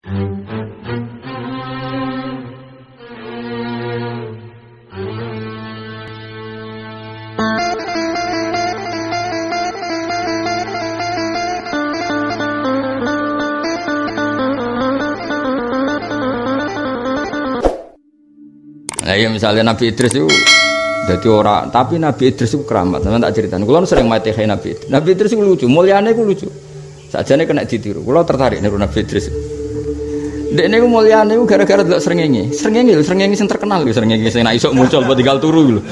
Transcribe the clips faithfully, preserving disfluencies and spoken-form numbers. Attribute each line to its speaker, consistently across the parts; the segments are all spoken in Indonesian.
Speaker 1: Nah ya misalnya Nabi Idris itu jadi orang, tapi Nabi Idris itu keramat. Saya tak ceritakan. Kalau sering mati kayak Nabi Idris. Nabi Idris itu lucu, mulianya itu lucu. Sajane kena ditiru. Kalau tertarik niru Nabi Idris. Dek niku muliane iku gara-gara delok srengenge. Srengenge lho, srengenge sing terkenal lho, srengenge sing nek iso muncul apa tinggal turu lho.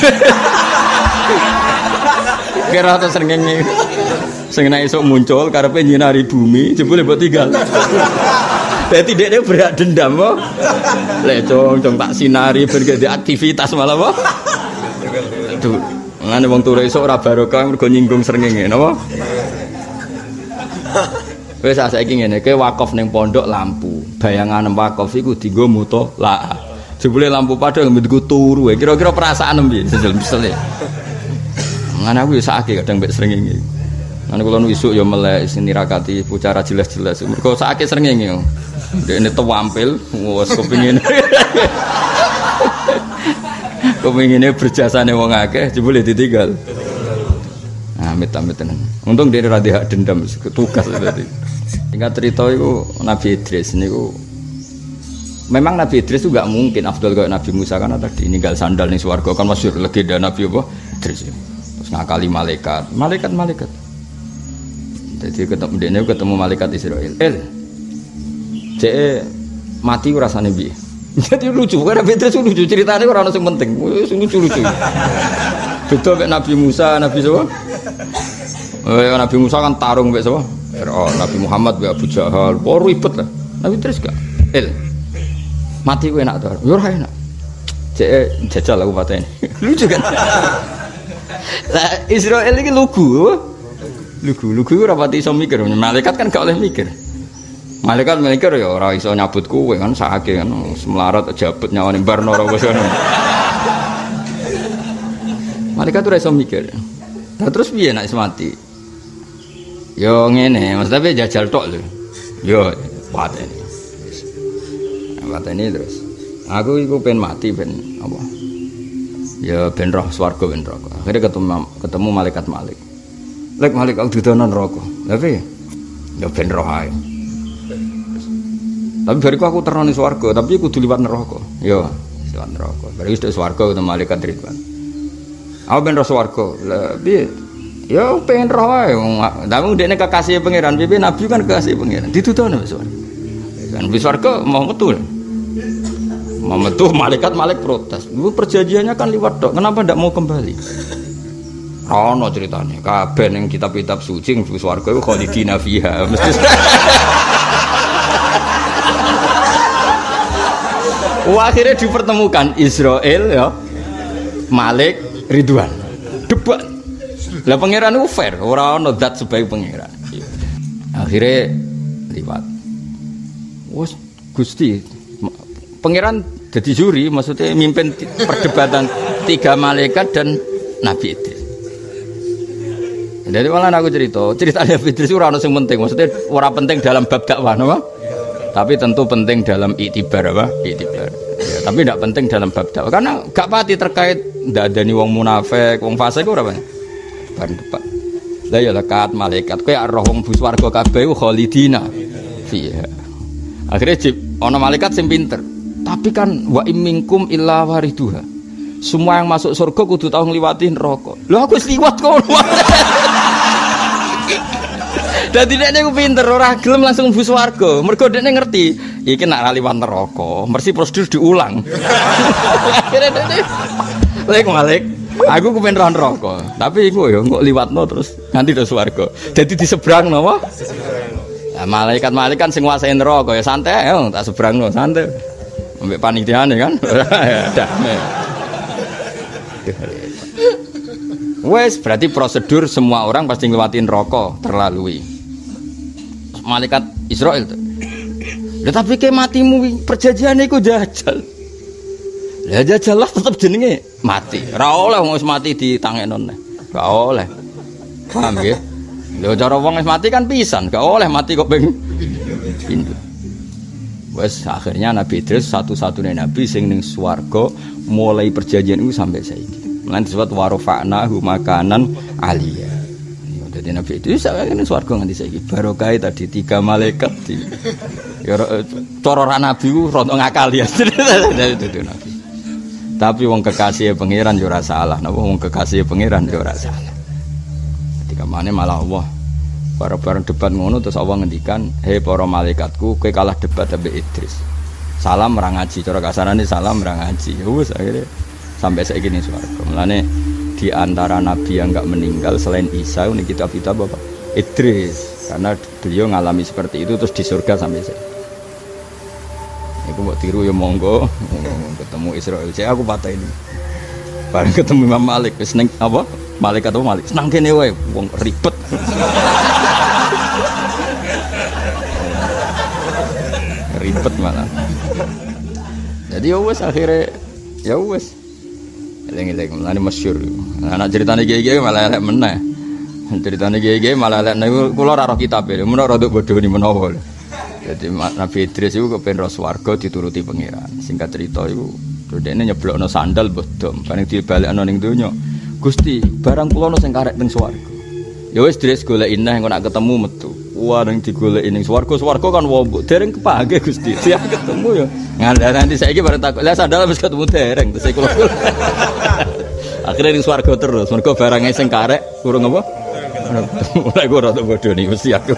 Speaker 1: Kira to srengenge. Sing nek iso muncul karepe nyinari bumi, jebule mbok tinggal. Dadi dekne berak dendam kok. Lek cung tak sinari ben gede aktivitas malah apa? Aduh, ngene wong turu esuk ora barokah mergo nyinggung srengenge, napa? Wis saiki ngene, kowe wakaf ning pondok lampu. Bayangan wakaf iku dienggo mutolaah. Jebule lampu padha nggo turu. Kira-kira perasaan piye sesel-sesele. Ngene aku ya sakake kadang mbek srengenge. Ngene kula nu isuk ya melek nirakati pucara jelas-jelas. Mergo sakake srengenge. Dekne tampil wis kepengin. Kepengine berjasane wong akeh jebule ditinggal. Nah, amit-amit tenan. Untung dia ora hak dendam tugas tadi. Singkat cerita itu Nabi Idris niku memang Nabi Idris itu enggak mungkin afdal kayak Nabi Musa karena tadi ninggal sandal ning swarga kan masyhur legenda Nabi apa Idris. Terus ngakali malaikat, malaikat-malaikat. Jadi ketemu dene ketemu malaikat Israil. El. Cek mati rasane piye? Jadi lucu, karena Nabi Idris lucu ceritanya ora ono sing penting. Lucu-lucu. Beda mek Nabi Musa, Nabi sapa? Eh Nabi Musa kan tarung mek sapa? Oh, Nabi Muhammad mek Abu Jahal. Oh ribet lah. Nabi Idris gak? El. Mati ku enak to. Yo ora enak. Cek jajal aku pateni. Lucu kan? Lah Israel iki lugu. Lugu, lugu ora pati iso mikir. Malaikat kan gak oleh mikir. Malaikat mikir ya ora iso nyabut kowe kan sakake kan semlarat jabut nyawane barno ora wis ngono. Malaikat ora iso mikir. Lah terus piye nek mati? Yo ngene, Mas tapi jajal tok lho. Yo pateni. Pateni terus. Aku iku pengen mati ben apa? Ya ben roh swarga ben neraka. Akhire ketemu ketemu malaikat Malik. Lek Malik aku didono neraka. Lha piye? Ya ben roh ae. Tapi bariku aku terno ning swarga, tapi kudu liwat neraka. Ya, liwat neraka. Bari wis tek swarga ketemu malaikat Ridwan. Aku ben roh swarga. Lah piye? Ya pengen roh ae. Tapi ndekne kekasih pangeran, piye nabi kan kekasih pangeran. Ditudono wis swarga. Kan wis swarga mau metu. Mau metu malaikat Malik protes. Lu perjanjiannya kan liwat tok. Kenapa ndak mau kembali? Ono ceritane. Kabeh ning kitab-kitab suci ning swarga iku khalidina fiha. Mesti Wah, akhirnya dipertemukan Israel ya, Malik, Ridwan, debat. Lah pangeran itu fair, orang ono zat sebagai pangeran. Akhirnya liwat. Wes Gusti, pangeran jadi juri, maksudnya mimpin perdebatan tiga malaikat dan Nabi Idris. Jadi malah aku cerita, cerita Nabi Idris itu orang yang penting, maksudnya orang penting dalam bab dakwah, apa? Tapi tentu penting dalam iktibar apa? Iktibar. Ya, tapi tidak penting dalam bab dakwah karena gak pati terkait ndak ada nih wong munafik, wong fasik ora apa. Bar depan. Lah ya lekat malaikat kowe roh wong bus warga kabeh khalidina fiha. Akhirnya jip ana malaikat sing pinter. Tapi kan wa imminkum illa wariduha. Semua yang masuk surga kudu tau ngliwati neraka. Lho aku wis liwat kono. Dadi dekne ku pinter ora gelem langsung mlebu swarga. Mergo dekne ngerti, iki nek liwat neraka, mesti prosedur diulang. Akhire dekne lek Malik, aku ku pengen roh neraka, tapi iku ya kok liwatno terus nganti do swarga. Dadi disebrangno apa? Lah malaikat-malaikat kan sing nguasai neraka ya santai ya tak sebrangno, santai. Ambek panitiane kan. Damai. Wes berarti prosedur semua orang pasti nglewatin neraka terlalui. Malaikat Israel tuh. Lah tapi ke matimu perjanjian iku jajal. Lah jajal lah tetep jenenge mati. Ora oleh wong wis mati ditangekno neh. Gak oleh. Paham nggih? Lho cara wong wis mati kan pisan, gak oleh mati kok ping pindho. Wes akhirnya Nabi Idris satu-satunya nabi sing ning swarga mulai perjanjian itu sampai saiki. Lan disebut warofa'nahu makanan aliyah. Jadi Nabi Idris sak ning swarga nganti saiki. Barokah tadi tiga malaikat di ya cara nabi ku rontok ngakali ya. Itu nabi. Tapi wong kekasih pangeran yo ora salah. Napa wong kekasih pangeran yo ora salah. Ketika mana malah Allah bareng-bareng debat ngono terus Allah ngendikan, "Hei para malaikatku, kowe kalah debat ambek Idris. Salam ra ngaji, cara kasarane salam ra ngaji." Wes akhirnya sampai saiki ning swarga. Mulane di antara nabi yang enggak meninggal selain Isa ini kitab-kitab apa? Idris. Karena beliau ngalami seperti itu terus di surga sampai saiki. Iku mbok tiru ya monggo. Ketemu Israil. Saya aku patah ini. Bareng ketemu Imam Malik wis ning apa? Malaikat apa Malik? Senang kene wae, wong ribet. Ribet malah. Jadi ya wes akhirnya ya wes. Eling-eling mulane masyhur. Anak ceritane kiye-kiye malah elek meneh. Ceritane kiye-kiye malah elek niku kula ora roh kitabe. Menawa rada bodho ni menawa. Jadi Nabi Idris iku kepen ro swarga dituruti pangeran. Singkat cerita iku dhekne nyeblokno sandal bodom, paling dibalekno ning donya. Gusti, barang kula ono sing karek teng swarga. Ya wis Idris goleki neh engko nak ketemu metu. Wah ning digoleki ning swarga, swarga kan wombok dereng kepake Gusti. Siap ketemu ya. Ngandha nanti saiki bare takok. Lah sandal wis ketemu dereng terus kula. Akhire ning swarga terus, mergo barange sing karek kurang apa? Mulai gua rada bodho nih mesti aku.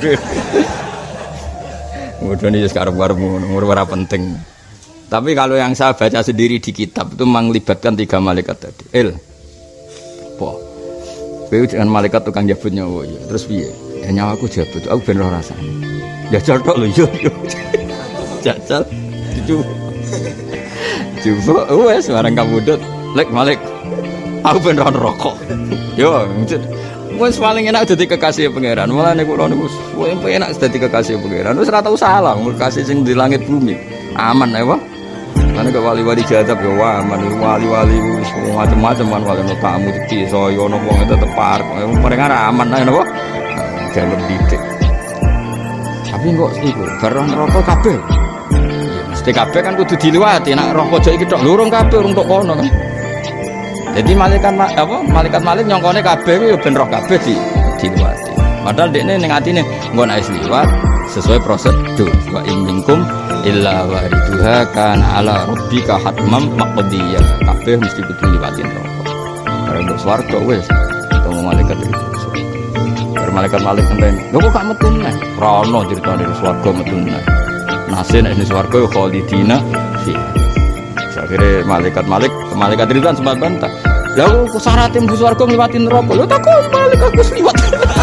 Speaker 1: Bodho nih wis karep-karep ngono, ora penting. Tapi kalau yang saya baca sendiri di kitab itu melibatkan tiga malaikat tadi. Il. Po. Kowe dengan malaikat tukang jabut nyawa ya. Terus piye? Ya nyawaku jabut, aku ben ora rasane. Jajal tok lho yo. Jajal. Cucu. Cucu wes barang kabudut. Lek Malik. Aku ben ora rokok. Yo, wis paling enak dadi kekasih pangeran. Mulane kula niku wis enak dadi kekasih pangeran. Wis ora tau salah, kekasih sing di langit bumi. Aman ya, Pak. Karena ke wali-wali jadab ya wah, wali-wali macam-macam kan wali tamu di soyo ono wong tetep parek. Mereka aman ae napa? Jalur didik. Tapi kok iku baru rokok kabeh. Ya mesti kabeh kan kudu diliwati. Nek rokok jek iki tok lurung kabeh urung tok kono kan. Jadi malaikat apa? Malaikat malik nyongkone kabeh kuwi ya ben roh kabeh di diliwati. Padahal dekne ning atine engko nek wis liwat sesuai prosedur. Wa in minkum illa wariduha kan ala rabbika hatmam maqdiyah. Kabeh mesti kudu liwatin rokok. Bareng untuk swarga wis ketemu malaikat itu. Bar malaikat malik ngenteni. Lho kok gak metu neh? Ora ono critane swarga metu neh. Nase nek ning swarga ya khalidina fi. Akhirnya malaikat malik, malaikat Ridwan sempat bantah. Lah kok syaratnya mlebu swarga ngliwati neraka? Lho tak kok malaikat wis liwat.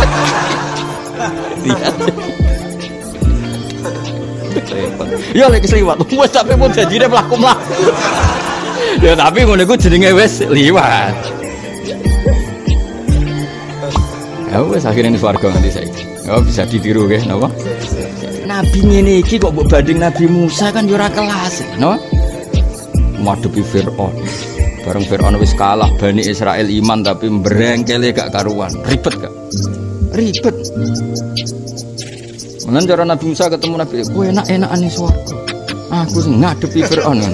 Speaker 1: Ya lek liwat, wis sampe pun janjine mlaku-mlaku. Ya tapi ngono iku jenenge wis liwat. Ya wis akhirnya ning swarga nganti saiki. Ya bisa ditiru nggih napa? Nabi ngene iki kok mbok banding Nabi Musa kan yo ora kelas, no? Madepi Fir'aun. Bareng Fir'aun wis kalah Bani Israel iman tapi mbrengkele gak karuan. Ribet gak? Ribet. Menan cara Nabi Musa ketemu Nabi, "Kowe enak-enakan ning swarga. Aku ngadepi Fir'aun."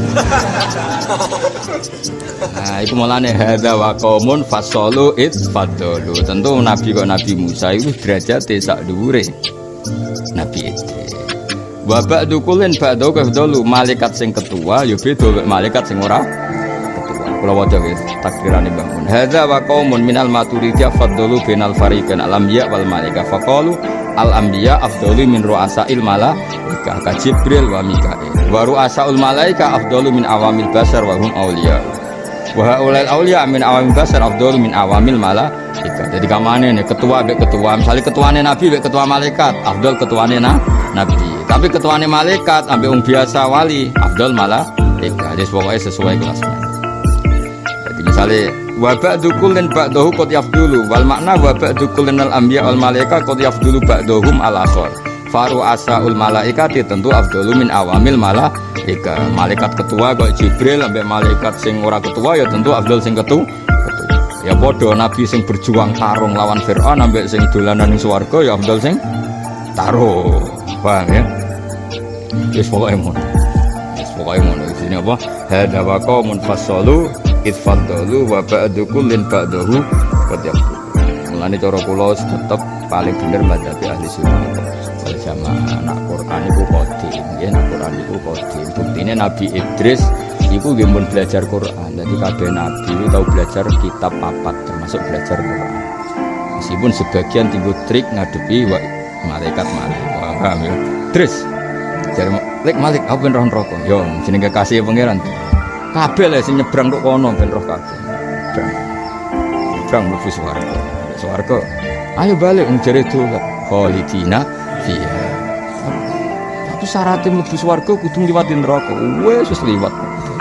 Speaker 1: Nah, iku mulane hadza wa qaumun fasalu it fadalu. Tentu Nabi kok Nabi Musa itu derajate sak dhuwure Nabi Idris. Wa ba'du kullin ba'du kafdalu, malaikat sing ketua ya beda mek malaikat sing ora ketua. Kula waca wis takdirane bangun. Hadza wa qaumun minal maturidiyah faddalu bainal fariqain al-anbiya wal malaika faqalu al-anbiya afdalu min ru'asail malaika ka Jibril wa Mikail. Wa ru'asaul malaika afdalu min awamil basar wa hum auliya. Wa haulal auliya min awamil basar afdalu min awamil malaika. Jadi kamane nih ketua mek ketua, misalnya ketuane nabi mek ketua malaikat, afdal ketuane na, nabi. Tapi ketuane malaikat ambek wong biasa wali, afdal malaika. Jadi pokoknya sesuai kelasnya. Jadi misalnya wa ba'du kullin ba'dahu qad yafdulu wal makna wa ba'du kullin al anbiya wal malaika qad yafdulu ba'dahum al akhar. Faru asaul malaikati tentu afdalu min awamil malaika. Malaikat ketua kok Jibril ambek malaikat sing ora ketua ya tentu afdal sing ketua. Ya padha nabi sing berjuang tarung lawan Firaun ambek sing dolanan ning swarga ya afdal sing tarung. Paham ya? Wis pokoke ngono. Wis pokoke ngono. Isine apa? Hadza wa qaumun fasalu itfadalu wa ba'du kullin ba'dahu qad yaqul. Mulane cara kula tetep paling bener madzhab ahli sunnah wal jamaah. Nak Quran iku qadim, nggih nak Quran iku qadim. Buktine Nabi Idris iku nggih mun belajar Quran. Dadi kabeh nabi iku tau belajar kitab papat termasuk belajar Quran. Meskipun sebagian tinggu trik ngadepi wa malaikat malik. Wah, paham ya. Terus jare lek malik apa ben roh neraka? Yo jenenge kekasih pangeran. Kabeh le sing nyebrang tok kono ben roh kabeh. Nyebrang. Nyebrang mlebu swarga. Swarga. Ayo balik wong jare dolan. Khalidina fiha. Tapi syaratnya mlebu swarga kudu liwati neraka. Wes wis liwat.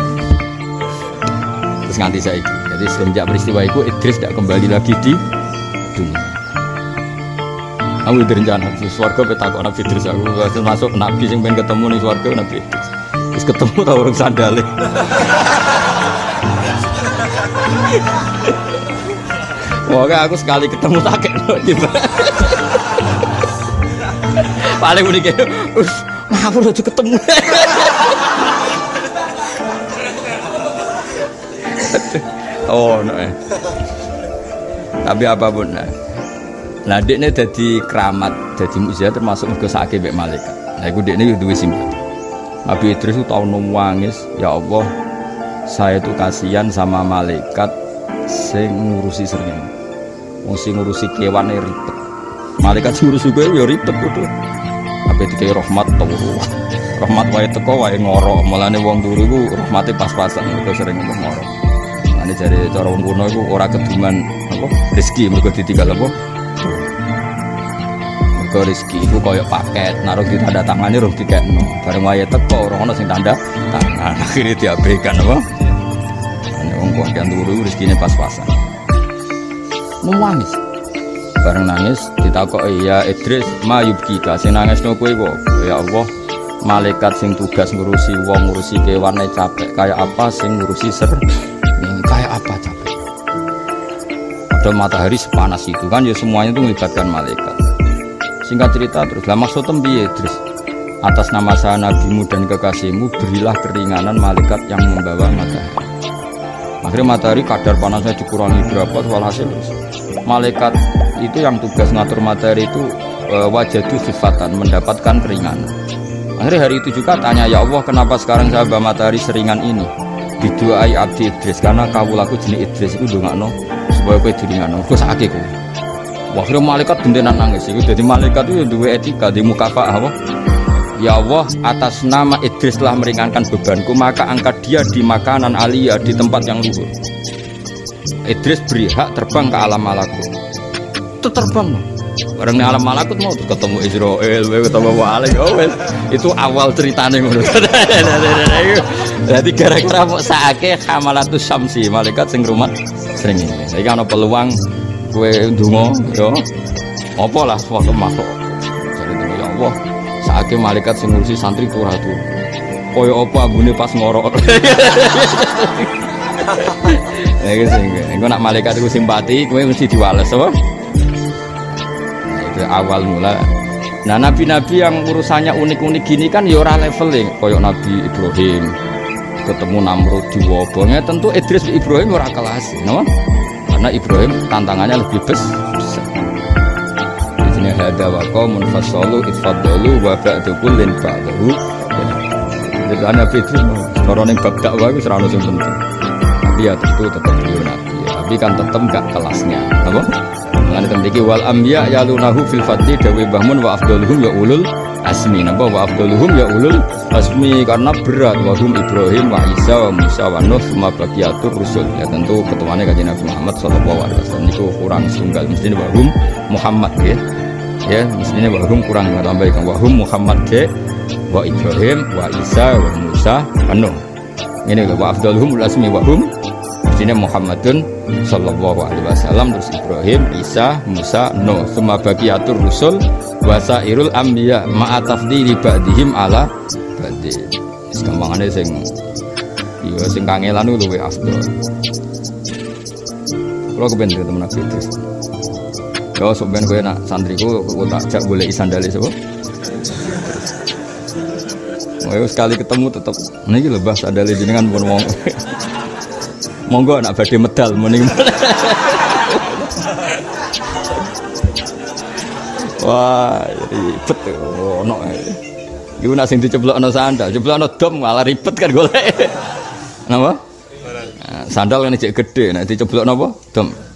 Speaker 1: Terus nganti saiki. Jadi semenjak peristiwa itu Idris tidak kembali lagi di dunia. Aku direncana di swarga petakok Nabi Idris aku termasuk nabi sing pengen ketemu ning swarga Nabi Idris. Wis ketemu ta urung sandale. Wah, aku sekali ketemu takek tiba. Paling muni ke, "Us, ngawur aja ketemu." Oh, no. Tapi apapun nah. Nah, dekne dadi keramat, dadi mukjizat termasuk mergo sakake mek malaikat. Nah, iku dekne yo duwe simpati. Nabi Idris itu tau nangis, ya Allah, saya itu kasihan sama malaikat sing ngurusi srengenge. Wong sing ngurusi kewane ribet. Malaikat sing ngurusi kowe yo ribet kudu. Ape dikai rahmat turu. Rahmat wae teko wae ngoro. Mulane wong turu iku rahmate pas-pasan mergo sering ngoro. Ane jare cara wong kuno iku ora keduman apa rezeki mergo ditinggal apa. Mergo rezeki iku koyo paket, naruh di tanda tangane rung dikekno. Bareng wae teko ora ono sing tanda tangan. Akhire diabaikan apa. Ane wong kuwi kan turu rezekine pas-pasan. Nangis. Bareng nangis ditakoki ya Idris, ma yubkika sing nangisno kowe kok. Ya Allah, malaikat sing tugas ngurusi wong ngurusi kewane capek kaya apa sing ngurusi ser ini kayak apa capek. Padahal matahari sepanas itu kan ya semuanya itu melibatkan malaikat. Singkat cerita terus lah maksudnya piye Idris? Atas nama saya nabimu dan kekasihmu berilah keringanan malaikat yang membawa matahari. Akhirnya matahari kadar panasnya dikurangi berapa walhasil terus malaikat itu yang tugas ngatur matahari itu e, wajadu sifatan mendapatkan keringanan. Akhirnya hari itu juga tanya ya Allah kenapa sekarang saya bawa matahari seringan ini? Didoai abdi Idris karena kawulaku jenis Idris itu ndongakno supaya kowe diringano. Kok sakake kowe. Wah, akhirnya malaikat gendenan nangis iku. Dadi malaikat itu duwe etika di mukafaah apa? Ya Allah, atas nama Idris telah meringankan bebanku, maka angkat dia di makanan aliyah di tempat yang luhur. Idris beri hak terbang ke alam malakut. Itu terbang. Bareng alam malakut mau ketemu Israel, ketemu Wali. Oh, itu awal ceritanya ngono. Jadi gara-gara mau saake hamalatus syamsi, malaikat sing rumat sering ini. Iki ana peluang kowe ndonga yo. Apa lah waktu makhluk. Jadi ya Allah, saake malaikat sing ngurusi santri turah turu. Koyo apa ambune pas ngorok. Ya gitu sing. Engko nak malaikat iku simpati, kowe mesti diwales apa? Itu awal mula. Nah, nabi-nabi yang urusannya unik-unik gini kan ya ora leveling, koyo Nabi Ibrahim ketemu Namrud di wabongnya, tentu Idris Ibrahim ora kelas, no? Karena Ibrahim tantangannya lebih besar. Di sini ada waqamun fasalu itfadalu wa ba'du kullin ba'dahu. Jadi Nabi Idris cara ning bab dakwah iku ora ono sing penting. Tapi ya tentu tetap beliau nabi, ya. Tapi kan tetap gak kelasnya, apa? Mulane temriki wal anbiya yalunahu fil fadli dawi bahmun wa afdaluhum ya ulul asmi. Napa wa afdaluhum ya ulul asmi karena berat wahum Ibrahim wa Isa wa Musa wa Nuh semua bagiatur rusul. Ya tentu ketuanya kanjeng Nabi Muhammad sallallahu alaihi wasallam itu kurang setunggal mesti wahum Muhammad ya. Ya, mestinya wahum kurang tambahkan wahum Muhammad ke wa Ibrahim wa Isa wa Musa wa Nuh. Ini wa afdaluhum ulul asmi wahum mestinya Muhammadun sallallahu alaihi wasallam terus Ibrahim, Isa, Musa, Nuh semua bagiatur rusul wasairul anbiya ma'a tafdili ba'dihim ala ba'di. Wis gampangane sing iya sing kangelan luwih afdal. Kula kepen temen Nabi Idris. Yo sok ben kowe nak santriku kok tak jak goleki sandale sapa? Oh, sekali ketemu tetep niki lho Mbah sandale jenengan pun wong. Monggo nak badhe medal muni. Wah, ribet ono. Iku nak sing diceblokno sandal, ceblokno dom malah ribet kan golek. Napa? Sandal kan cek gede, nek diceblokno apa? Dom.